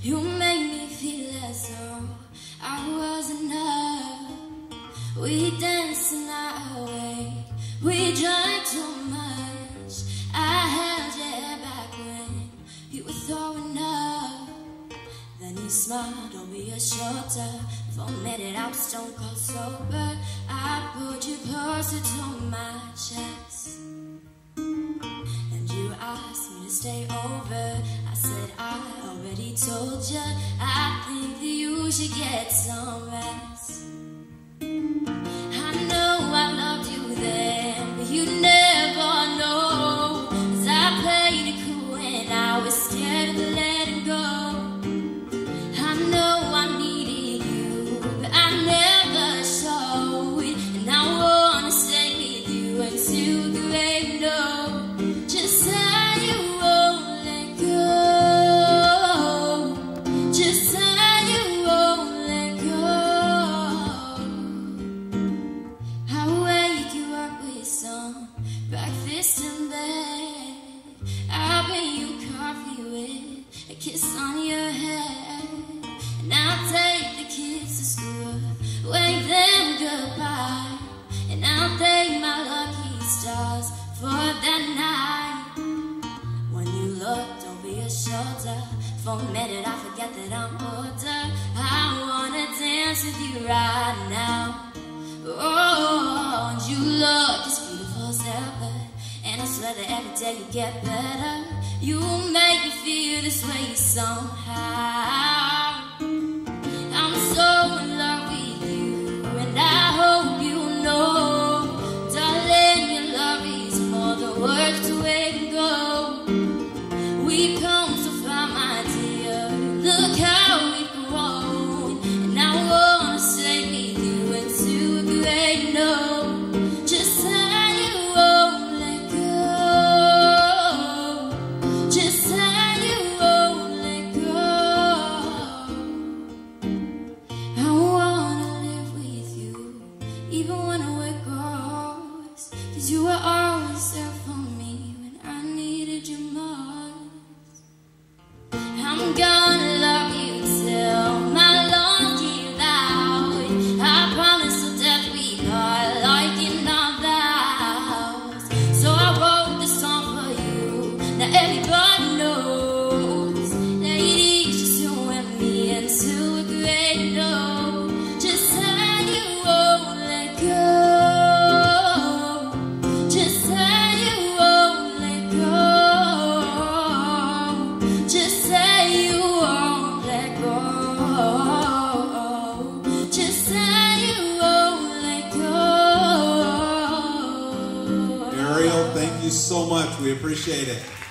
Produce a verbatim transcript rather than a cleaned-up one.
You made me feel as though I was enough. We danced the night away, we drank too much. I held your hair back when you were throwing up. Then you smiled over your shoulder. For a minute I was stone cold sober. I pulled you closer to my chest, and you asked me to stay over. I said I already told you, I think that you should get some rest. I know I loved you then, but you never know, 'cause I played it cool and I was scared of letting go. I know I needed you, but I never showed it, and I wanna stay with you until the grave knows just how you won't let go, just how you won't let go. I wake you up with some breakfast in bed. I'll bring you coffee with a kiss on your head, and I'll take the kids to school, wave them goodbye, and I'll thank my lucky stars for that night when you looked over your shoulder. For a minute I forget that I'm older. I wanna dance with you right now. Oh, and you look as beautiful as ever, and I swear that every day you get better. You make me feel this way somehow. I'm so in love with you, and I hope you know, darling, your love is more than words to wait and go. We've come so far, my dear, look how we've grown, and I wanna stay with you until the grave knows just how you won't let go, just how you won't let go. I wanna live with you, even when we're gross, 'cause you were always there for me when I needed you most. I'm gonna love you till my lungs give out. I promise till death we part, like in our vows. So I wrote this song for you. Now everybody knows that it is just you and me until the grave knows just how you won't let go, just how you won't let go, just how you won't let go, just how you won't let go. Ariel, thank you so much. We appreciate it.